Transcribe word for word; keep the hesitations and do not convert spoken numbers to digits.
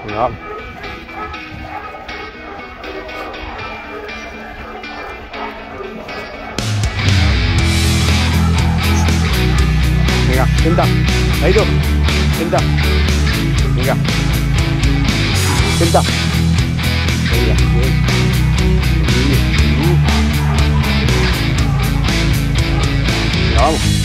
Vamos. Venga, sienta. Ahí tú. Sienta. Venga. Sienta. Venga, bien. Venga, vamos.